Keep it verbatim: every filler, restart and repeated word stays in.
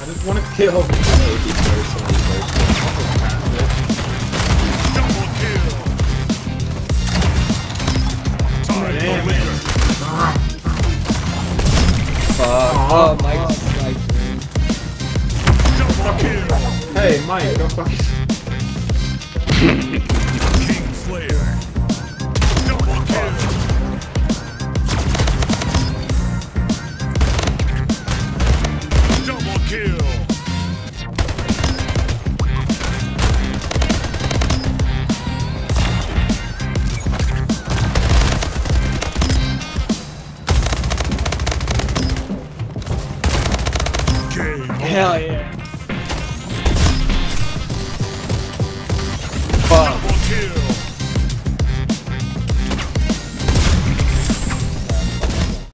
I just want to kill the Loki person. Double kill. Damn it. Fuck. Oh, Mike's sniping. Double kill. Hey, Mike, go fuck yourself. King Slayer. Double kill. Double kill. Game Hell yeah.